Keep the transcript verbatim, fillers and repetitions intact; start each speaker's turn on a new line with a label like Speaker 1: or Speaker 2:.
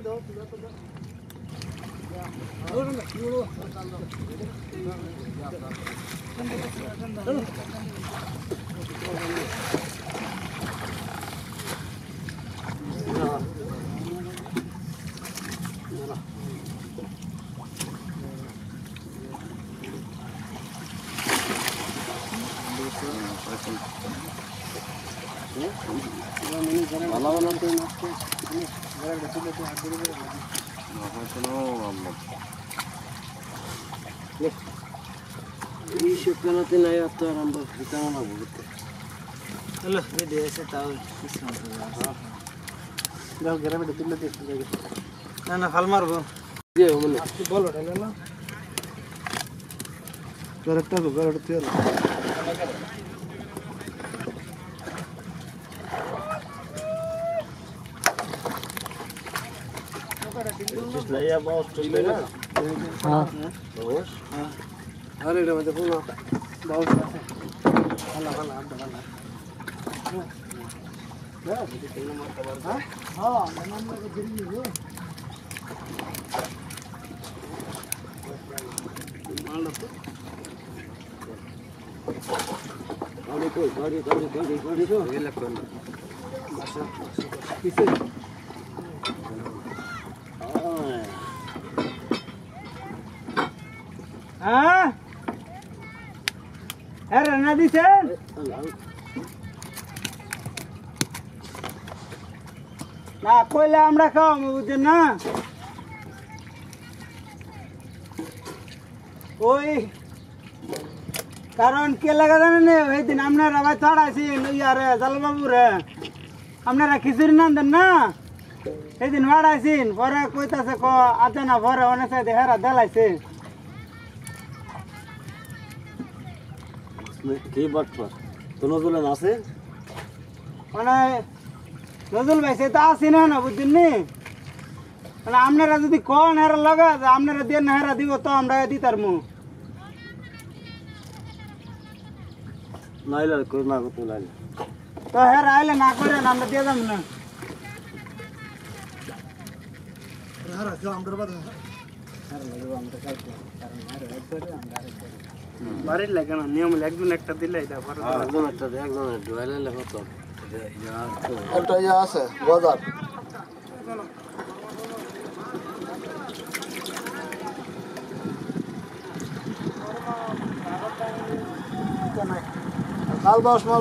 Speaker 1: Isu kana tina ya taramba kitana na butte.
Speaker 2: Hello, video ऐसे ताऊ किसका
Speaker 1: हाँ जाओ घर में डिटेल में देख लीजिए
Speaker 2: ना ना फल मार वो
Speaker 1: ये हमने
Speaker 2: आपकी बॉल उठा लेना करेक्टर को कर उठते हैं
Speaker 1: जिसने ये बहुत ठीक है ना
Speaker 2: हाँ
Speaker 1: बहुत
Speaker 2: हाँ
Speaker 1: अरे रे मतलब ना
Speaker 2: बहुत
Speaker 1: हला हला हला हला हाँ
Speaker 2: हाँ मैंने को गिरी वो
Speaker 1: मान लो तो गाड़ी को गाड़ी गाड़ी गाड़ी गाड़ी को ये लग कर किसे
Speaker 2: हाँ अरे नदी से ना कोयला আমরা খাও বুঝছেন না ওই কারণ কে লাগা জানেন না ওই দিন আপনারা ভাই ছাড়াইছি ইয়ারে জালবাবু রে আপনারা খিচুড়ি না দেন না এই দিন ভাড়াইছিন পরে কইতাছে ক আতে না পরে অনেক সাথে হেরা দেলাইছে
Speaker 1: কি বাট पर तो नजर ना से
Speaker 2: মানে নজরুল ভাই সে তো আসি না না বুঝছেন নি মানে আপনারা যদি কোন হেরা লাগা আপনারা দিয়ে না হেরা দিব তো আমরা দিতারমু
Speaker 1: नाइला कोई ना को लाइला
Speaker 2: তো হেরা আইলে না করে আমরা দিয়ে দাম না হেরা তো আমরা বাদ হেরা লাগবে আমরা কাইতে কারণ হেরা করে আমরা বাড়ি লাগে না নিয়ম একদিন একটা দিলে এটা পরে
Speaker 1: একজন একটা একজন ডুয়ালে লেখো তো यार
Speaker 3: একটা ইয়া আছে বাজার কাল দশ